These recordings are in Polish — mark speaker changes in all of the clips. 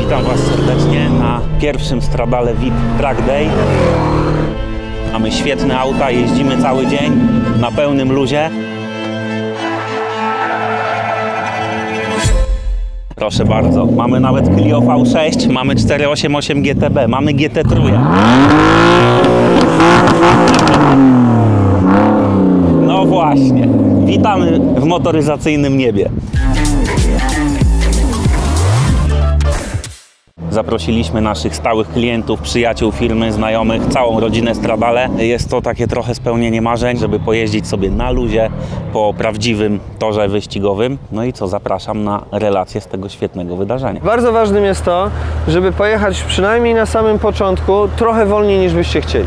Speaker 1: Witam Was serdecznie na pierwszym Stradale VIP Track Day. Mamy świetne auta, jeździmy cały dzień na pełnym luzie. Proszę bardzo, mamy nawet Clio V6, mamy 488 GTB, mamy GT3. No właśnie, witamy w motoryzacyjnym niebie. Zaprosiliśmy naszych stałych klientów, przyjaciół firmy, znajomych, całą rodzinę Stradale. Jest to takie trochę spełnienie marzeń, żeby pojeździć sobie na luzie po prawdziwym torze wyścigowym. No i co, zapraszam na relację z tego świetnego wydarzenia.
Speaker 2: Bardzo ważnym jest to, żeby pojechać przynajmniej na samym początku trochę wolniej niż byście chcieli.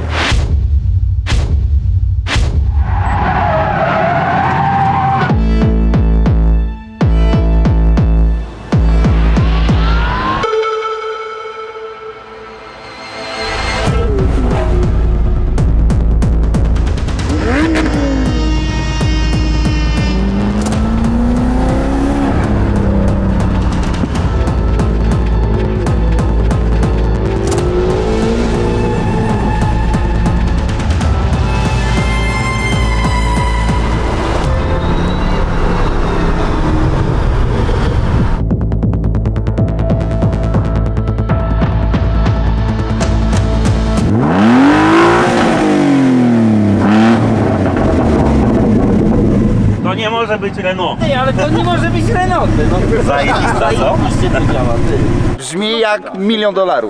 Speaker 1: To nie może być Renault.
Speaker 3: Ty, ale to nie może być Renault. No,
Speaker 1: Zajebista, co?
Speaker 3: zajebiście to działa, ty.
Speaker 4: Brzmi jak $1 000 000.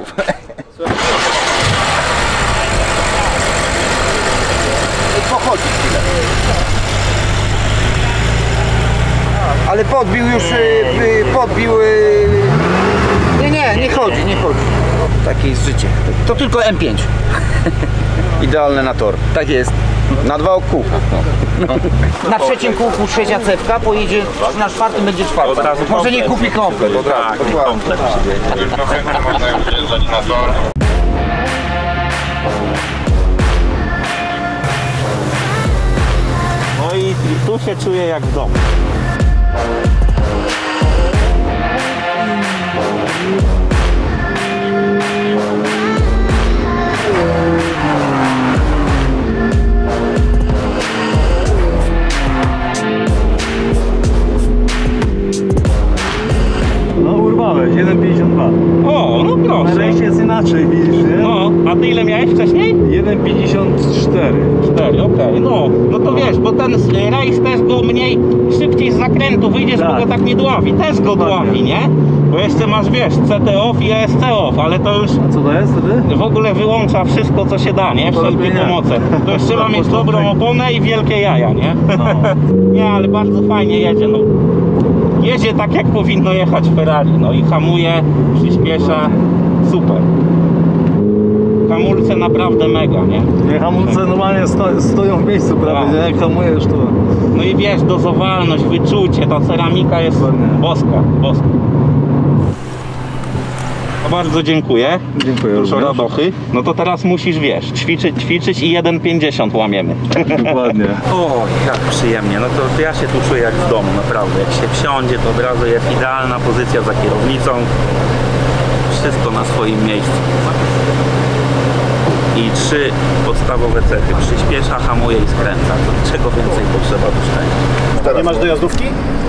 Speaker 4: Pochodzi chwilę. Ale podbił już, podbił... Nie chodzi. Takie jest życie.
Speaker 3: To tylko M5.
Speaker 4: Idealne na tor.
Speaker 3: Tak jest.
Speaker 4: Na 2 kółka.
Speaker 3: Na trzecim kółku trzecia cewka, pojedzie na czwartym, będzie czwarta.
Speaker 1: Od razu
Speaker 3: Może nie
Speaker 1: komplet.
Speaker 3: kupi komplet.
Speaker 1: Tak, komplet.
Speaker 4: Można już wjeżdżać na tor.
Speaker 1: No i tu się czuję jak w domu.
Speaker 5: No urwałeś, 1,52.
Speaker 1: O, no proszę.
Speaker 5: Rejs jest inaczej, widzisz, nie?
Speaker 1: No, a ty ile miałeś wcześniej?
Speaker 5: 1,54.
Speaker 1: 4, okej, no to wiesz, bo ten rejs też go mniej, szybciej z zakrętu wyjdziesz, bo
Speaker 5: Tak.
Speaker 1: go tak nie dławi, też go dławi, nie? Bo jeszcze masz, wiesz, CT off i ESC off, ale to już
Speaker 5: A co to jest wtedy?
Speaker 1: w ogóle wyłącza wszystko, co się da, nie?
Speaker 5: To
Speaker 1: Wszelkie
Speaker 5: lepiej nie.
Speaker 1: pomoce. To już trzeba mieć dobrą oponę i wielkie jaja, nie?
Speaker 5: No.
Speaker 1: Nie, ale bardzo fajnie jedzie, no. Jedzie tak, jak powinno jechać Ferrari, no i hamuje, przyspiesza, super. Hamulce naprawdę mega, nie?
Speaker 5: Nie, hamulce normalnie stoją w miejscu prawie,
Speaker 1: Tak.
Speaker 5: nie? Jak hamujesz to...
Speaker 1: No i wiesz, dozowalność, wyczucie, ta ceramika jest
Speaker 5: Dokładnie.
Speaker 1: boska. No bardzo dziękuję.
Speaker 5: Dziękuję
Speaker 1: Proszę
Speaker 5: również.
Speaker 1: radochy. No to teraz musisz, wiesz, ćwiczyć i 1,50 łamiemy.
Speaker 5: Dokładnie.
Speaker 1: O, jak przyjemnie. No to ja się tu czuję jak w domu, naprawdę. Jak się wsiądzie, to od razu jest idealna pozycja za kierownicą. Wszystko na swoim miejscu. I 3 podstawowe cechy. Przyspiesza, hamuje i skręca. To czego więcej potrzeba do szczęścia.
Speaker 4: Nie masz dojazdówki?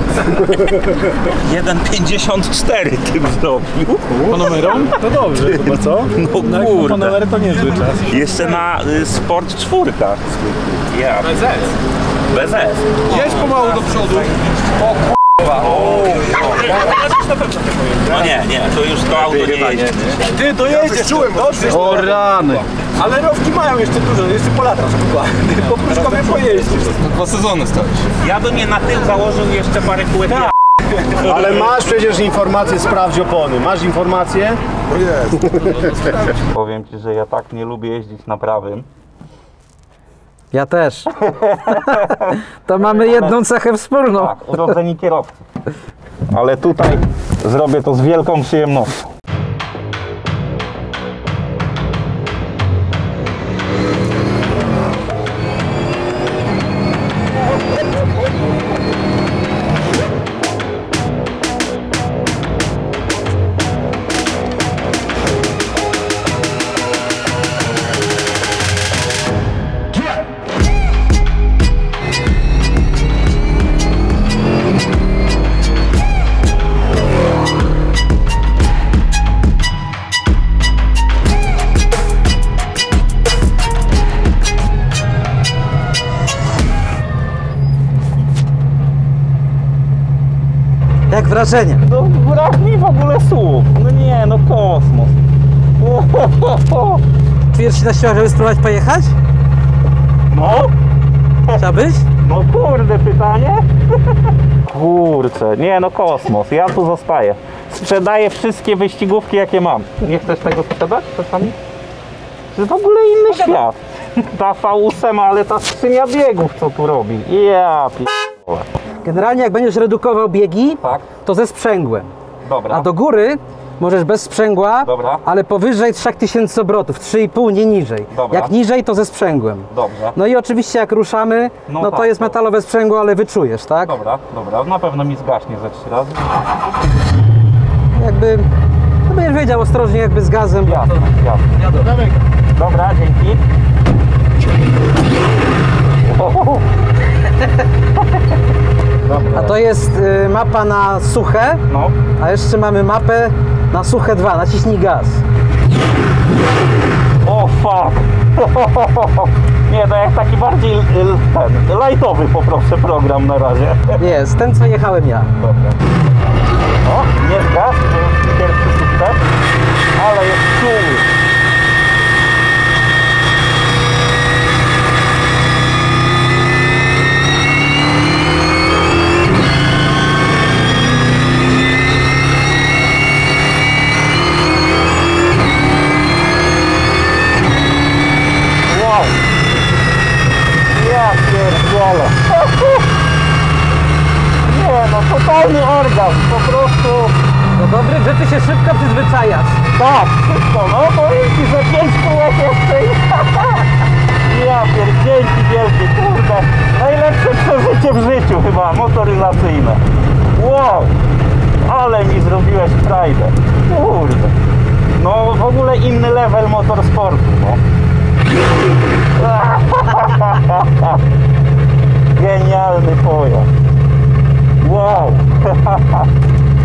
Speaker 1: 1,54 tym zrobił.
Speaker 5: Panomerą? To dobrze chyba, co?
Speaker 1: No
Speaker 5: Jak
Speaker 1: kurde.
Speaker 5: Panomery to niezły czas.
Speaker 1: Jeszcze na Sport 4. Ja. Bez S.
Speaker 3: Jedź pomału do przodu.
Speaker 1: No nie, to już to auto nie jeździ.
Speaker 5: Ty, to jedziesz! O rany!
Speaker 6: Ale rowki mają jeszcze dużo, jeszcze po latach chyba. Po Pruszkowie pojeździsz.
Speaker 4: 2 sezony stałeś.
Speaker 1: Ja bym nie na tył założył jeszcze parę kółek.
Speaker 6: Ale masz przecież informację, sprawdź opony. Masz informację?
Speaker 1: Powiem Ci, że ja tak nie lubię jeździć na prawym.
Speaker 2: Ja też. To mamy jedną cechę wspólną.
Speaker 1: Tak, urodzeni kierowcy. Ale tutaj zrobię to z wielką przyjemnością.
Speaker 7: wrażenia?
Speaker 1: No brak mi w ogóle słów. No nie, no kosmos.
Speaker 7: Czujesz się na siłach, żeby spróbować pojechać?
Speaker 1: No,
Speaker 7: Chciałbyś?
Speaker 1: no kurde, pytanie? Kurczę, nie no kosmos, ja tu zostaję. Sprzedaję wszystkie wyścigówki jakie mam. Nie chcesz tego sprzedać czasami? To jest w ogóle inny świat. Ta V8, ale ta skrzynia biegów co tu robi. Ja p***ole.
Speaker 7: Generalnie jak będziesz redukował biegi,
Speaker 1: Tak,
Speaker 7: to ze sprzęgłem.
Speaker 1: dobra.
Speaker 7: A do góry możesz bez sprzęgła,
Speaker 1: Dobra.
Speaker 7: ale powyżej 3000 obrotów, 3,5 nie niżej.
Speaker 1: Dobra.
Speaker 7: Jak niżej, to ze sprzęgłem.
Speaker 1: Dobrze.
Speaker 7: No i oczywiście jak ruszamy,
Speaker 1: No
Speaker 7: no to
Speaker 1: tak,
Speaker 7: jest
Speaker 1: to-
Speaker 7: metalowe sprzęgło, ale wyczujesz, tak?
Speaker 1: Dobra, dobra, na pewno mi zgaśnie ze 3 razy.
Speaker 7: Jakby, no będziesz wiedział ostrożnie jakby z gazem.
Speaker 1: Jasne, jasne. Dobra, dzięki.
Speaker 7: A to jest mapa na suche,
Speaker 1: No,
Speaker 7: a jeszcze mamy mapę na suche 2. Naciśnij gaz.
Speaker 1: o fuck. Nie, to jak taki bardziej ten, lightowy poproszę program na razie.
Speaker 7: Jest, ten co jechałem ja.
Speaker 1: Dobra. O, nie zgasł, to jest pierwszy sukces, ale jest czuły. Wow. Ja pierdolę. Nie no, totalny orgazm, po prostu.
Speaker 7: Do dobrych rzeczy się szybko przyzwyczajasz.
Speaker 1: Tak, wszystko, no powiem Ci, że 5 kółek jeszcze i ja dzięki wielkie, kurde, najlepsze przeżycie w życiu chyba, motoryzacyjne. Wow, ale mi zrobiłeś frajdę, kurde. No w ogóle inny level motorsportu, no. Genialny pojazd. Wow.